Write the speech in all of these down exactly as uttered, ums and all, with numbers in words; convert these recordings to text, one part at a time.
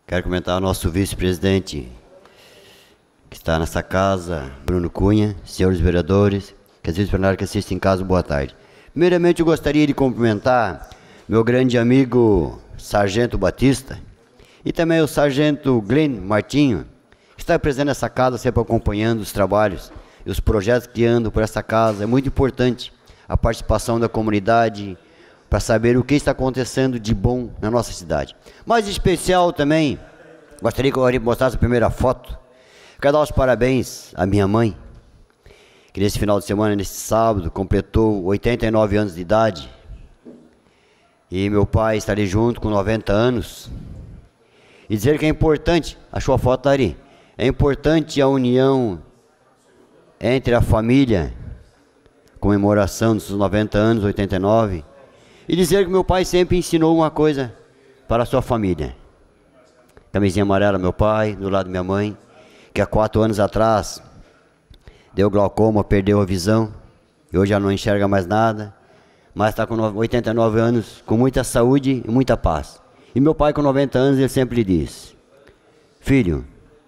Quero comentar o nosso vice-presidente, que está nessa casa, Bruno Cunha, senhores vereadores, que às vezes plenário que assistem em casa, boa tarde. Primeiramente, eu gostaria de cumprimentar meu grande amigo Sargento Batista e também o Sargento Glenn Martinho, que está presente nessa casa, sempre acompanhando os trabalhos e os projetos que andam por essa casa. É muito importante a participação da comunidade para saber o que está acontecendo de bom na nossa cidade. Mais especial também, gostaria que eu mostrasse a primeira foto. Quero dar os parabéns à minha mãe, que nesse final de semana, nesse sábado, completou oitenta e nove anos de idade. E meu pai está ali junto com noventa anos. E dizer que é importante, achou a foto ali, é importante a união entre a família, comemoração dos seus noventa anos, oitenta e nove, e dizer que meu pai sempre ensinou uma coisa para a sua família. Camisinha amarela, meu pai, do lado da minha mãe, que há quatro anos atrás deu glaucoma, perdeu a visão, e hoje já não enxerga mais nada, mas está com oitenta e nove anos, com muita saúde e muita paz. E meu pai com noventa anos, ele sempre diz: filho,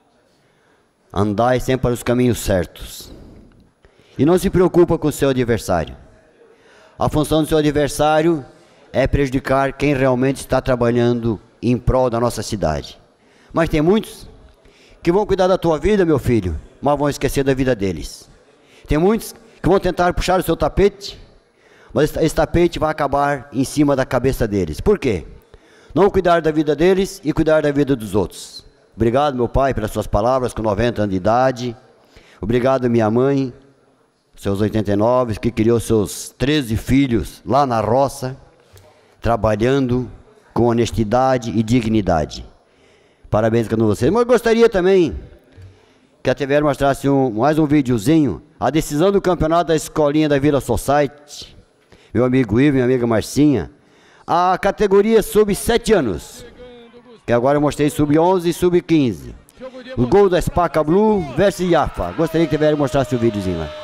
andai sempre para os caminhos certos, e não se preocupa com o seu adversário. A função do seu adversário é prejudicar quem realmente está trabalhando em prol da nossa cidade. Mas tem muitos que vão cuidar da tua vida, meu filho, mas vão esquecer da vida deles. Tem muitos que vão tentar puxar o seu tapete, mas esse tapete vai acabar em cima da cabeça deles. Por quê? Não cuidar da vida deles e cuidar da vida dos outros. Obrigado, meu pai, pelas suas palavras, com noventa anos de idade. Obrigado, minha mãe, seus oitenta e nove, que criou seus treze filhos lá na roça, trabalhando com honestidade e dignidade. Parabéns com vocês. Mas eu gostaria também que a T V R mostrasse um, mais um videozinho, a decisão do campeonato da escolinha da Vila Society, meu amigo Ivo, minha amiga Marcinha, a categoria sub sete anos, que agora eu mostrei sub onze e sub quinze. O gol da Spaca Blue versus Iafa. Gostaria que a T V R mostrasse o videozinho lá.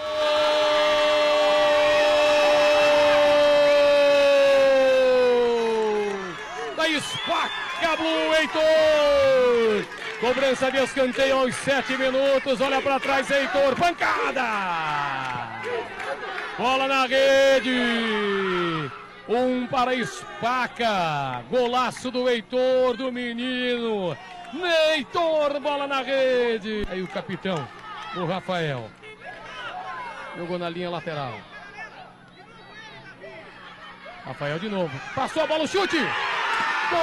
Spaca Blue, Heitor! Cobrança de escanteio aos sete minutos. Olha para trás, Heitor. Pancada! Bola na rede. Um para Spaca. Golaço do Heitor, do menino. Heitor, bola na rede. Aí o capitão, o Rafael. Jogou na linha lateral. Rafael de novo. Passou a bola, o chute. Gol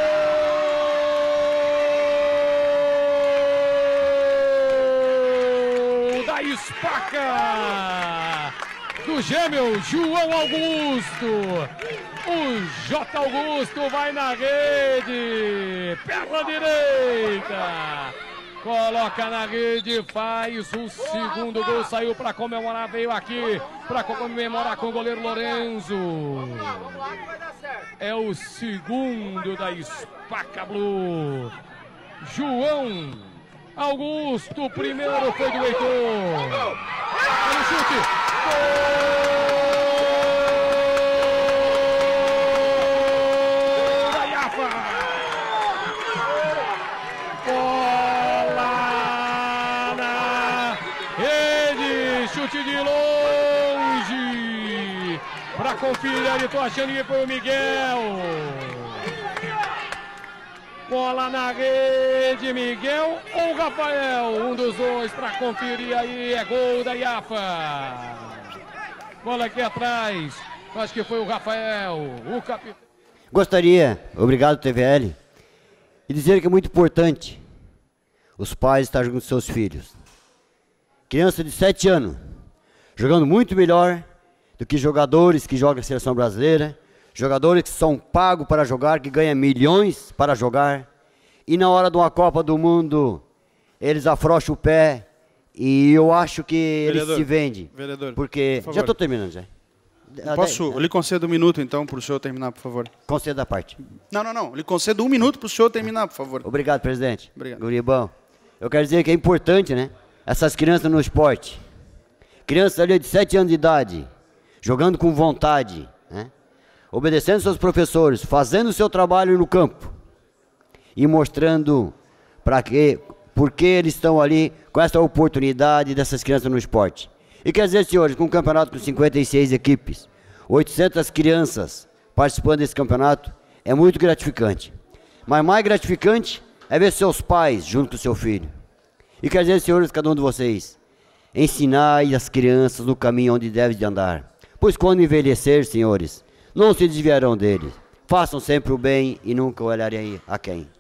da Spaca, do gêmeo João Augusto. O J. Augusto vai na rede, perna direita, coloca na rede, faz o segundo gol, saiu para comemorar, veio aqui para comemorar com o goleiro Lorenzo. É o segundo da Spaca Blue. João Augusto, o primeiro foi do Heitor. Olha o chute. Gol da Iafa. Bola na rede. Chute de longe. Para conferir ali, tô achando que foi o Miguel. Bola na rede, Miguel ou Rafael? Um dos dois para conferir aí, é gol da Iafa. Bola aqui atrás, acho que foi o Rafael, o capitão. Gostaria, obrigado T V L, de dizer que é muito importante os pais estarem junto com seus filhos. Criança de sete anos, jogando muito melhor do que jogadores que jogam na seleção brasileira, jogadores que são pagos para jogar, que ganham milhões para jogar, e na hora de uma Copa do Mundo, eles afrouxam o pé, e eu acho que vereador, eles se vendem. Vereador, porque... Por já estou terminando, já. Posso? Eu lhe concedo um minuto, então, para o senhor terminar, por favor. Conceda a parte. Não, não, não. Eu lhe concedo um minuto para o senhor terminar, por favor. Obrigado, presidente. Obrigado. Guribão. Eu quero dizer que é importante, né? Essas crianças no esporte. Crianças ali de sete anos de idade, jogando com vontade, né? Obedecendo seus professores, fazendo o seu trabalho no campo. e mostrando para que, por que eles estão ali com essa oportunidade dessas crianças no esporte. E quer dizer, senhores, com um campeonato com cinquenta e seis equipes, oitocentas crianças participando desse campeonato, é muito gratificante. Mas mais gratificante é ver seus pais junto com o seu filho. E quer dizer, senhores, cada um de vocês, ensinai as crianças no caminho onde devem de andar. Pois quando envelhecer, senhores, não se desviarão dele. Façam sempre o bem e nunca olharem a quem.